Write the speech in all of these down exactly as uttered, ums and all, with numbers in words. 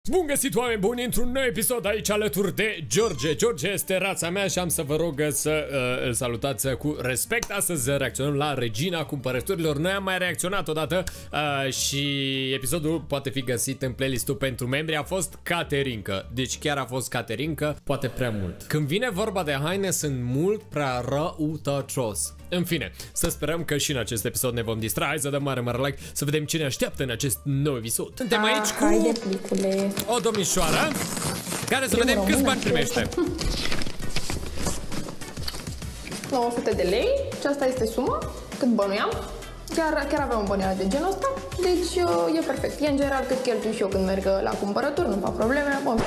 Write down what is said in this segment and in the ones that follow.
Bun găsit, oameni buni, într-un nou episod aici alături de George. George este rața mea și am să vă rog să uh, îl salutați cu respect. Astăzi reacționăm la Regina Cumpărăturilor. Noi am mai reacționat odată uh, și episodul poate fi găsit în playlistul pentru membri. A fost Caterinca, deci chiar a fost Caterinca, poate prea mult. Când vine vorba de haine, sunt mult prea răutăcios. În fine, să sperăm că și în acest episod ne vom distra. Hai să dăm mare, mare like să vedem ce ne așteaptă în acest nou episod. Suntem aici cu o domnișoară care să vedem câți bani primește. nouă sute de lei și asta este suma cât bănuiam. Chiar, chiar aveam o bănuială de genul ăsta, deci e perfect. E în general cât cheltui și eu când merg la cumpărături, nu fac probleme. Bun.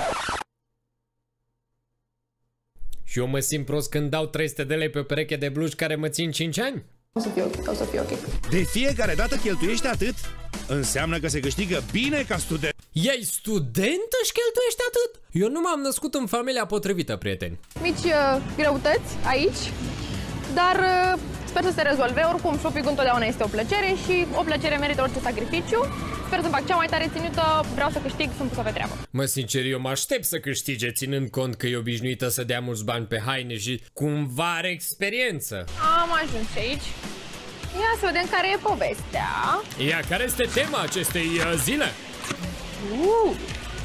Și eu mă simt prost când dau trei sute de lei pe o pereche de blugi care mă țin cinci ani? O să fie ok, o să fie ok. De fiecare dată cheltuiești atât? Înseamnă că se câștigă bine ca student. Ei studentă și cheltuiești atât? Eu nu m-am născut în familia potrivită, prieteni. Mici uh, greutăți aici, dar uh, sper să se rezolve. Oricum, shopping întotdeauna este o plăcere și o plăcere merită orice sacrificiu. Sper să fac cea mai tare ținută, vreau să câștig, sunt pusă pe treabă. Mă, sincer, eu mă aștept să câștige, ținând cont că e obișnuită să dea mulți bani pe haine și cumva are experiență. Am ajuns și aici. Ia să vedem care e povestea. Ia, care este tema acestei uh, zile? Uh.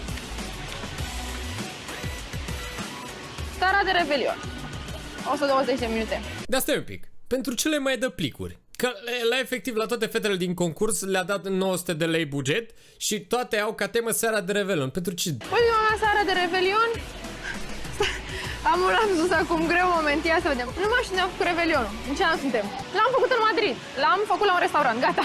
Starea de Revelion. o sută douăzeci de minute. Dar stai un pic, pentru ce le mai dă plicuri? Că la efectiv la toate fetele din concurs le-a dat nouă sute de lei buget și toate au ca temă seara de Revelion. Pentru ce? Ultima mea seara de Revelion. Am l-am sus acum greu moment, ia să vedem. Nu mai știu, ne-am făcut Revelionul. În ce an suntem? L-am făcut în Madrid. L-am făcut la un restaurant, gata.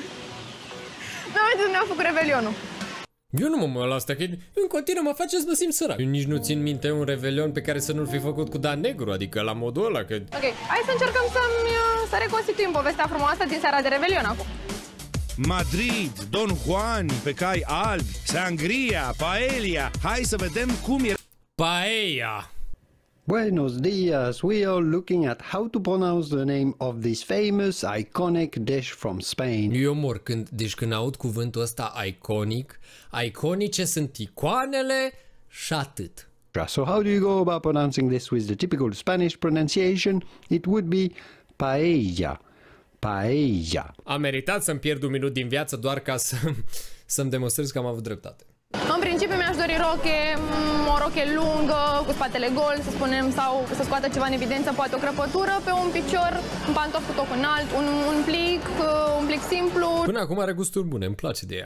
Nu mai ne-am făcut Revelionul. Eu nu mă mă la asta, că în continuu mă face să mă simt sărac. Eu nici nu țin minte un Revelion pe care să nu-l fi făcut cu Dan Negru, adică la modul ăla, că... Ok, hai să încercăm să-mi, să reconstituim povestea frumoasă din seara de Revelion acum. Madrid, Don Juan, pe cai albi, sangria, paella. Hai să vedem cum e. Paella. Buenos dias, we are looking at how to pronounce the name of this famous, iconic dish from Spain. Eu mor când, deci când aud cuvântul ăsta iconic, iconice sunt icoanele și atât. So how do you go about pronouncing this with the typical Spanish pronunciation? It would be paella. Paella. Am meritat să-mi pierd un minut din viață doar ca să, să-mi demonstrez că am avut dreptate. În principiu mi-aș dori roche, o roche lungă, cu spatele gol, să spunem, sau să scoată ceva în evidență, poate o crăpătură pe un picior, un pantof cu toc înalt, un, un plic, un plic simplu. Până acum are gusturi bune, îmi place de ea.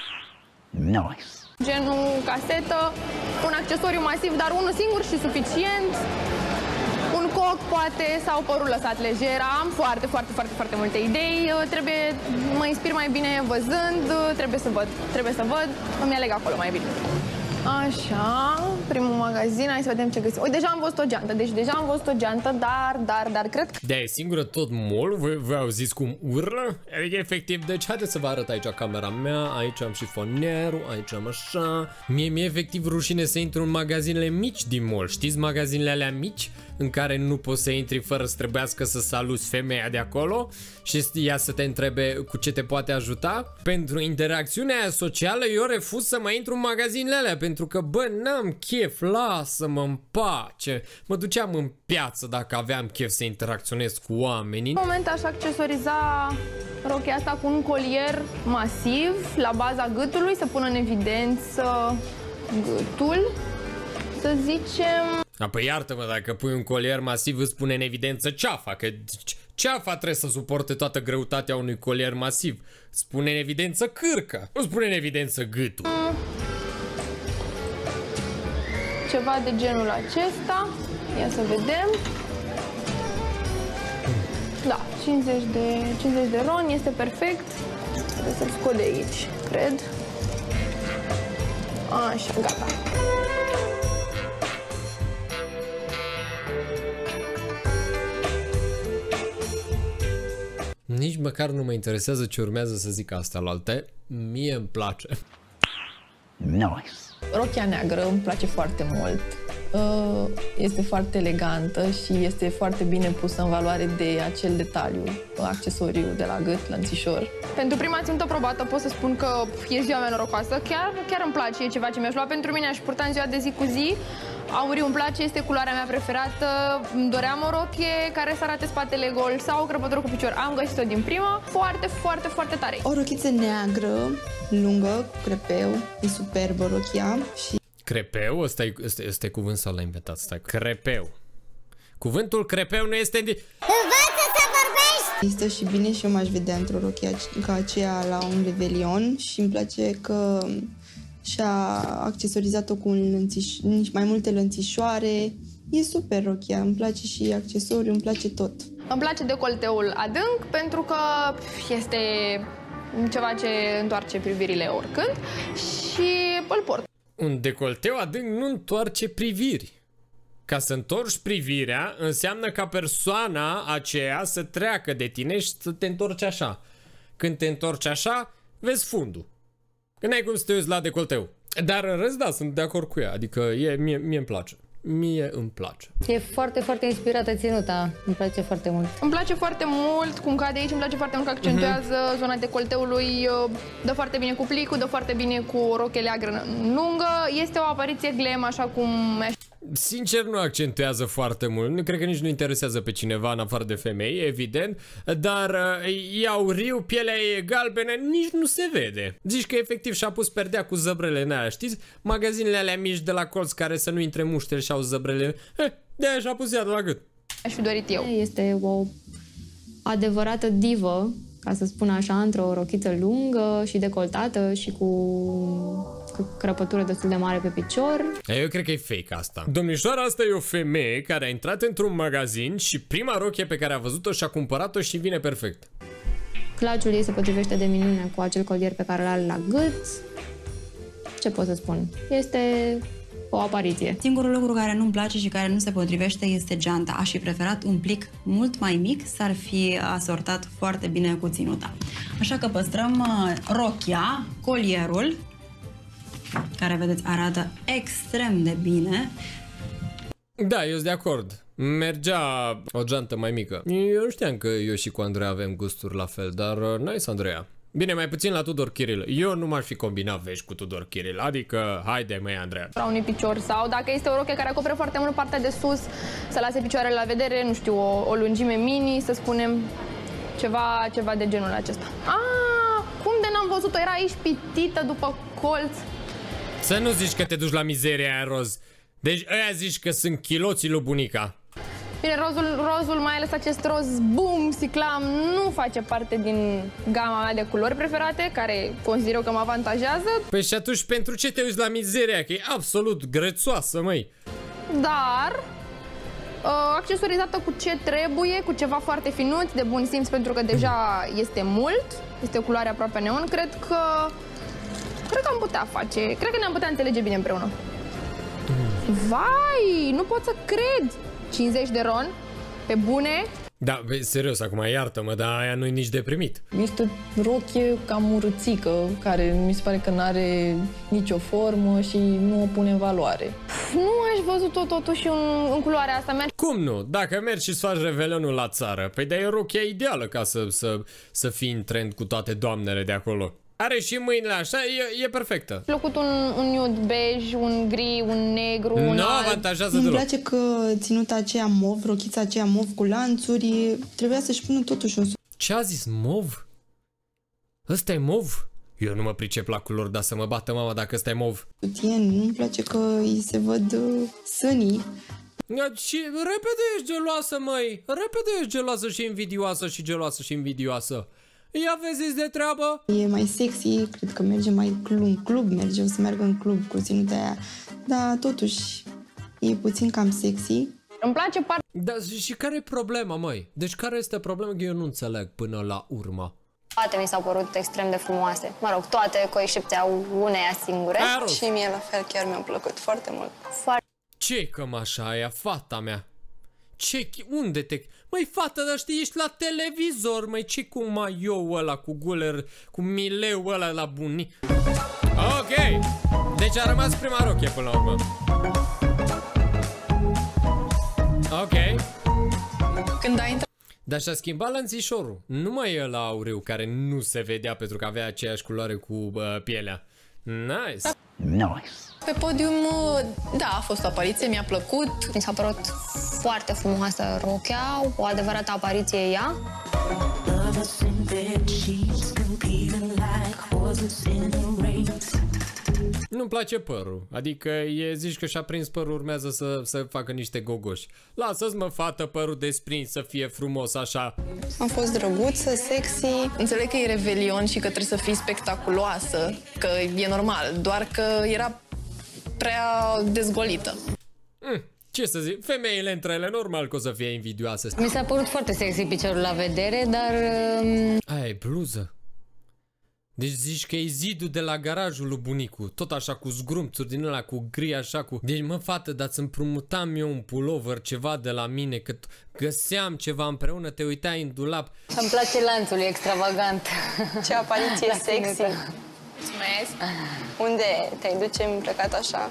Nice. Genul casetă, un accesoriu masiv, dar unul singur și suficient. Un coc, poate, sau părul lăsat lejer. Am foarte, foarte, foarte, foarte multe idei. Trebuie, mă inspir mai bine văzând, trebuie să văd, trebuie să văd, îmi aleg acolo mai bine. Așa, primul magazin, hai să vedem ce găsim. Uite, deja am văzut o geantă, deci deja am văzut o geantă, dar, dar, dar, cred că... De-aia e singură tot mall? Voi, voi auziți cum urlă? Adică, efectiv, deci haideți să vă arăt aici camera mea, aici am șifonierul, aici am așa... Mie mi-e efectiv rușine să intru în magazinele mici din mall, știți magazinele alea mici? În care nu poți să intri fără să trebuiască să saluți femeia de acolo și ea să te întrebe cu ce te poate ajuta. Pentru interacțiunea aia socială eu refuz să mai intru în magazinele alea, pentru că, bă, n-am chef, lasă-mă în pace. Mă duceam în piață dacă aveam chef să interacționez cu oamenii. În moment aș accesoriza rochia asta cu un colier masiv la baza gâtului, să pună în evidență gâtul, să zicem... A, păi iartă-mă, dacă pui un colier masiv îți pune în evidență ceafa, că ceafa trebuie să suporte toată greutatea unui colier masiv. Spune în evidență cârca, nu spune în evidență gâtul. Ceva de genul acesta, ia să vedem. Da, cincizeci de, cincizeci de ron, este perfect. Trebuie să-l scot de aici, cred. Așa, gata. Nici măcar nu mă interesează ce urmează să zic astea la alte. Mie îmi place. Nice. Rochia neagră îmi place foarte mult. Este foarte elegantă și este foarte bine pusă în valoare de acel detaliu, accesoriu de la gât, lănțișor. Pentru prima țintă probată pot să spun că e ziua mea norocoasă. Chiar, chiar îmi place, e ceva ce mi-aș lua pentru mine, aș purta în ziua de zi cu zi. Auriu îmi place, este culoarea mea preferată. Îmi doream o rochie care să arate spatele gol sau o crăpătură cu picior. Am găsit-o din prima. Foarte, foarte, foarte tare. O rochiță neagră, lungă, cu crepeu. E superbă rochia și... Crepeu? Ăsta e, ăsta, ăsta e cuvânt sau l-a inventat? Stai, crepeu. Cuvântul crepeu nu este... Învață să vorbești! Este și bine și eu m-aș vedea într-o rochie ca aceea la un revelion și îmi place că și-a accesorizat-o cu un lănțiș... mai multe lănțișoare. E super rochia, îmi place și accesoriul, îmi place tot. Îmi place decolteul adânc pentru că este ceva ce întoarce privirile oricând și îl port. Un decolteu adânc nu întoarce priviri. Ca să întorci privirea înseamnă ca persoana aceea să treacă de tine și să te întorci așa. Când te întorci așa, vezi fundul. Când ai cum să te uiți la decolteu. Dar în rest, da, sunt de acord cu ea. Adică e, mie, mie îmi place. Mie îmi place. E foarte, foarte inspirată ținuta. Îmi place foarte mult. Îmi place foarte mult cum cade aici, îmi place foarte mult că accentuează uh-huh. zona decolteului, dă foarte bine cu plicul, dă foarte bine cu o rochie leagră lungă. Este o apariție glam, așa cum... Sincer, nu accentuează foarte mult. Nu cred că nici nu interesează pe cineva în afară de femei, evident. Dar uh, e auriu, pielea e galbenă, nici nu se vede. Zici că efectiv și-a pus perdea cu zăbrele în aia, știți? Magazinele alea mici de la colț care să nu intre muștele și au zăbrele. Eh, de-aia și-a pus ea de la gât. Aș fi dorit eu. Este o adevărată divă, ca să spun așa, într-o rochiță lungă și decoltată și cu... crăpătură destul de mare pe picior. Eu cred că e fake asta. Domnișoara asta e o femeie care a intrat într-un magazin și prima rochie pe care a văzut-o și-a cumpărat-o și vine perfect. Claciul ei se potrivește de minune cu acel colier pe care îl are la gât. Ce pot să spun? Este o apariție. Singurul lucru care nu-mi place și care nu se potrivește este geanta. Aș fi preferat un plic mult mai mic, s-ar fi asortat foarte bine cu ținuta. Așa că păstrăm rochia, colierul, care, vedeți, arată extrem de bine. Da, eu sunt de acord. Mergea o geantă mai mică. Eu nu știam că eu și cu Andreea avem gusturi la fel, dar nice, Andreea. Bine, mai puțin la Tudor Chiril. Eu nu m-aș fi combinat vești cu Tudor Chiril, adică haide, măi, Andreea. La unui picior sau dacă este o rochie care acoperă foarte mult partea de sus, să lase picioarele la vedere, nu știu, o, o lungime mini, să spunem, ceva, ceva de genul acesta. Ah, cum de n-am văzut-o? Era aici pitită după colț. Să nu zici că te duci la mizeria aia roz. Deci ăia zici că sunt chiloții lui bunica. Bine, rozul, rozul, mai ales acest roz boom, siclam, nu face parte din gama mea de culori preferate, care consider eu că mă avantajează. Păi și atunci pentru ce te uiți la mizeria? Că e absolut grețoasă, măi. Dar uh, accesorizată cu ce trebuie, cu ceva foarte finuț, de bun simț, pentru că deja este mult, este o culoare aproape neon, cred că Cred că am putea face, cred că ne-am putea înțelege bine împreună. Vai, nu pot să cred! cincizeci de ron, pe bune. Da, bă, serios, acum iartă-mă, dar aia nu-i nici deprimit. Este o rochie cam urâțică, care mi se pare că nu are nicio formă și nu o pune în valoare. Nu aș văzut-o totuși în, în culoarea asta mea. Cum nu? Dacă mergi și-ți faci revelionul la țară, păi de-aia e rochia ideală ca să, să, să fii în trend cu toate doamnele de acolo. Are și mâinile așa, e, e perfectă. Plăcut un, un nude bej, un gri, un negru, nu un alb. avantajează deloc. deloc. Îmi place că ținuta aceea mov, rochița aceea mov cu lanțuri, trebuia să-și pună totuși un... Ce a zis, mov? Ăsta e mov? Eu nu mă pricep la culori, dar să mă bată mama dacă ăsta e mov. Sutien, nu-mi place că îi se văd uh, sânii. Și repede ești geloasă, măi. Repede ești geloasă și invidioasă și geloasă și invidioasă. Ia vezi de treabă. E mai sexy, cred că merge mai în club, merge, o să meargă în club cu ținuta aia. Dar totuși e puțin cam sexy. Îmi place partea... Da, și care e problema, măi? Deci care este problema? Că eu nu înțeleg până la urmă. Toate mi s-au părut extrem de frumoase. Mă rog, toate cu excepția uneia singure. Aros. Și mie la fel chiar mi-a plăcut foarte mult. Foarte... Ce-i cămașa aia, fata mea? Ce, unde te... Măi, fată, dar știi, ești la televizor, măi, ce cu maiou ăla, cu guler, cu mileu ăla la buni. Ok, deci a rămas prima rochie până la urmă. Ok. Când ai intrat... Dar și-a schimbat lănțișorul. Nu mai e la auriu, care nu se vedea pentru că avea aceeași culoare cu uh, pielea. Nice. Nice. Pe podium, da, a fost o apariție, mi-a plăcut. Mi s-a părut foarte frumoasă rochea, o adevărată apariție ea. Nu-mi place părul, adică e, zici că și-a prins părul, urmează să, să facă niște gogoși. Lasă-ți, mă, fată, părul desprins să fie frumos așa. A fost drăguță, sexy. Înțeleg că e revelion și că trebuie să fii spectaculoasă, că e normal, doar că era prea dezgolită. Mm, ce să zic, femeile între ele normal că o să fie invidioase. Mi s-a părut foarte sexy piciorul la vedere, dar... Um... Aia e bluză. Deci zici că e zidul de la garajul lui bunicu, tot așa cu zgrumțuri din ăla, cu gri așa, cu... Deci mă, fată, dar îți împrumutam eu un pullover, ceva de la mine, că găseam ceva împreună, te uitai în dulap. Îmi place lanțul, e extravagant. Ce apariție sexy. Mulțumesc. Unde te-ai duce îmbrăcat așa?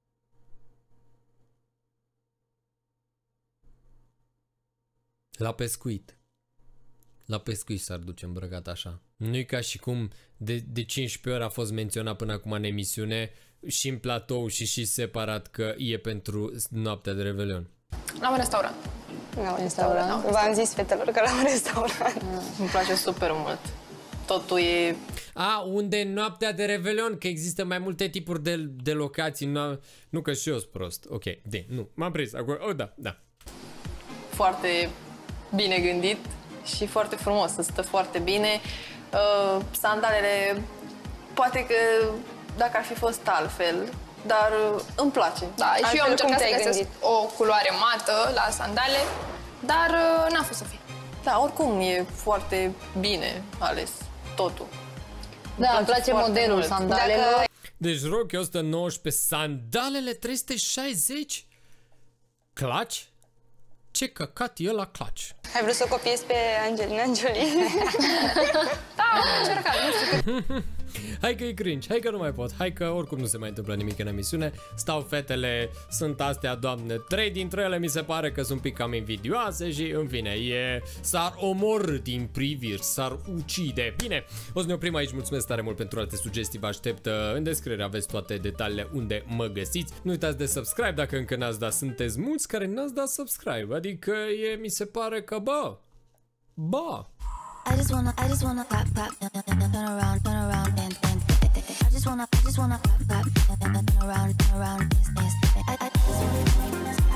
La pescuit. La pescuit s-ar duce îmbrăcat așa. Nu-i ca și cum de, de cincisprezece ori a fost menționat până acum în emisiune și în platou și și separat că e pentru noaptea de Revelion. La un restaurant. La un restaurant. V-am zis fetelor că la un restaurant. Îmi place super mult. Totul e... A, unde e noaptea de Revelion, că există mai multe tipuri de, de locații. Nu, nu că și eu sunt prost. Ok, de, nu, m-am prins acolo. Oh, da, da. Foarte bine gândit și foarte frumos, să stă foarte bine. Uh, sandalele, poate că dacă ar fi fost altfel, dar uh, îmi place. Da, altfel, și eu am încercat să găsesc gândit? o culoare mată la sandale, dar uh, n-a fost să fie. Da, oricum e foarte bine ales totul. Da, îmi place modelul sandalelor. Dacă... Deci rochia o sută nouăsprezece, sandalele trei sute șaizeci? Claci? Ce căcat e la claci? Ai vrut să o copiezi pe Angelina Jolie? Da, am încercat, nu știu. Hai că e cringe, hai că nu mai pot, hai că oricum nu se mai întâmplă nimic în emisiune. Stau fetele, sunt astea, doamne, trei dintre ele mi se pare că sunt un pic cam invidioase și în fine, e... s-ar omorâ din priviri, s-ar ucide. Bine, o să ne oprim aici, mulțumesc tare mult pentru alte sugestii, vă aștept în descriere, aveți toate detaliile unde mă găsiți. Nu uitați de subscribe dacă încă n-ați dat, sunteți mulți care n-ați dat subscribe, adică e, mi se pare că bă, bă. I just wanna, I just wanna pop, pop, turn around, turn around, dance, dance. I just wanna, I just wanna pop, pop, turn around, turn around, dance, dance. I, I just wanna.